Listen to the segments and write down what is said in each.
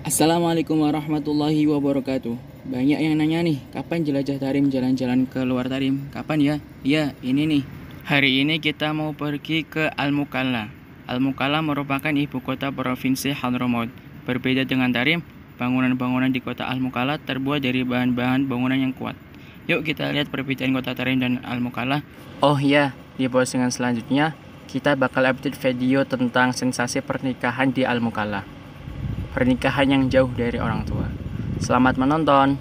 Assalamualaikum warahmatullahi wabarakatuh. Banyak yang nanya nih, kapan jelajah Tarim jalan-jalan ke luar Tarim? Kapan ya? Ya, ini nih. Hari ini kita mau pergi ke Al-Mukalla. Al-Mukalla merupakan ibu kota provinsi Hadramaut. Berbeda dengan Tarim, bangunan-bangunan di kota Al-Mukalla terbuat dari bahan-bahan bangunan yang kuat. Yuk kita lihat perbedaan kota Tarim dan Al-Mukalla. Oh iya, di postingan selanjutnya kita bakal update video tentang sensasi pernikahan di Al-Mukalla. Pernikahan yang jauh dari orang tua. Selamat menonton.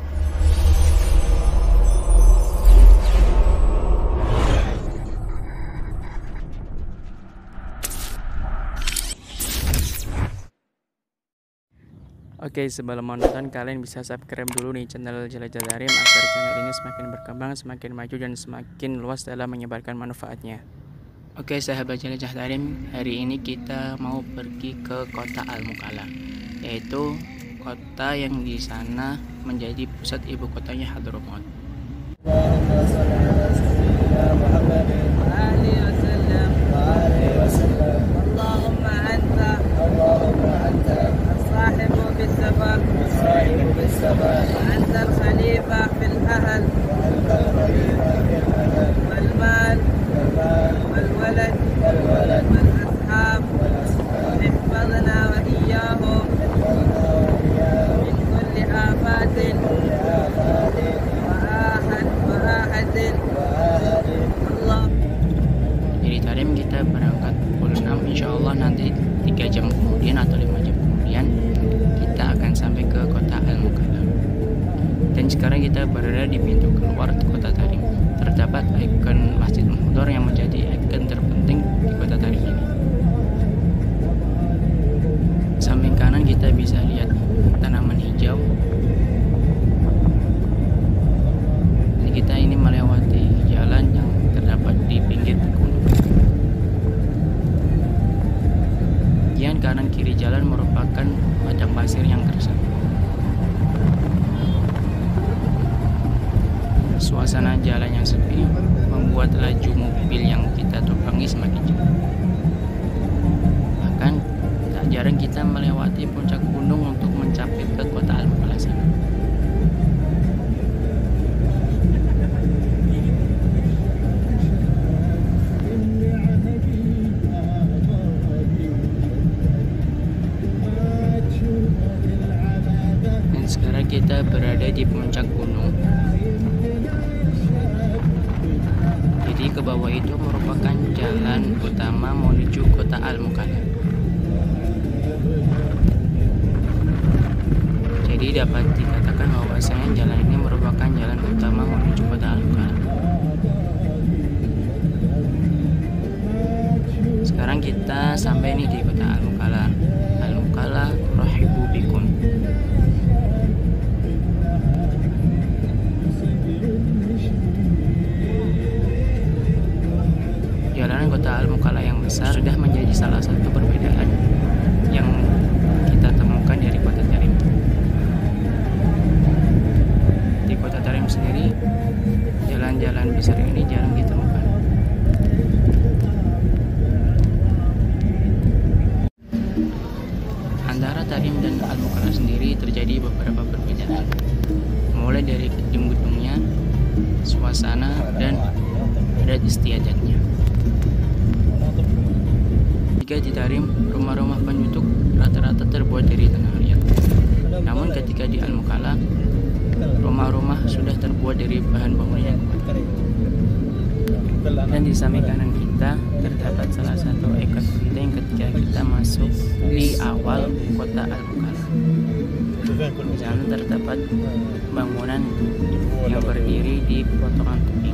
Oke, sebelum menonton kalian bisa subscribe dulu nih channel Jelajah Tarim agar channel ini semakin berkembang, semakin maju dan semakin luas dalam menyebarkan manfaatnya. Oke, sahabat Jelajah Tarim, hari ini kita mau pergi ke kota Al-Mukalla, yaitu kota yang di sana menjadi pusat ibu kotanya Hadramaut. أنت الخليفة في الأهل والمال والولد والأصحاب احفظنا وإياهم من كل آفات وآحد الله. Jadi Tarim kita berangkat pukul 6, insya Allah nanti 3 jam kemudian atau 5 jam kemudian kita akan sampai ke kota Al-Mukalla. Dan sekarang kita berada di pintu keluar kota Tarim. Terdapat ikon Masjid Mahdhur yang menjadi ikon terpenting di kota Tarim ini. Samping kanan kita bisa lihat tanaman hijau. Jadi kita ini melewati jalan yang terdapat di pinggir gunung. Bagian kanan kiri jalan merupakan padang pasir yang gersang. Suasana jalan yang sepi membuat laju mobil yang kita tumpangi semakin cepat. Bahkan tak jarang kita melewati puncak gunung untuk mencapai ke kota Al-Mukalla sana. Dan sekarang kita berada di puncak gunung. Jadi ke bawah itu merupakan jalan utama menuju kota Al-Mukalla. Jadi dapat dikatakan bahwasanya jalan ini merupakan jalan utama menuju kota Al-Mukalla. Sekarang kita sampai nih di kota Al-Mukalla. Al-Mukalla rahibu bikum. Jalanan kota Al-Mukalla yang besar sudah menjadi salah satu perbedaan yang kita temukan dari kota Tarim. Di kota Tarim sendiri, jalan-jalan besar ini jarang ditemukan. Antara Tarim dan Al-Mukalla sendiri terjadi beberapa perbedaan, mulai dari gedung-gedungnya, suasana, dan adat istiadatnya. Jika di Tarim, rumah-rumah penduduk rata-rata terbuat dari tanah liat. Namun ketika di Al-Mukalla, rumah-rumah sudah terbuat dari bahan bangunan yang kuat. Dan di samping kanan kita terdapat salah satu ikon penting ketika kita masuk di awal kota Al-Mukalla. Di sana terdapat bangunan yang berdiri di potongan tebing.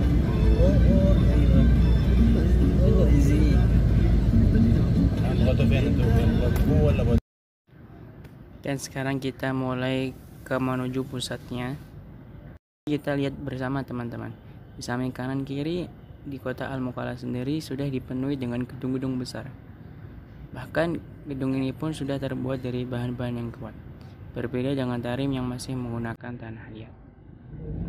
Dan sekarang kita mulai menuju pusatnya. Kita lihat bersama teman-teman. Di samping kanan kiri di kota Al-Mukalla sendiri sudah dipenuhi dengan gedung-gedung besar. Bahkan gedung ini pun sudah terbuat dari bahan-bahan yang kuat. Berbeda dengan Tarim yang masih menggunakan tanah liat.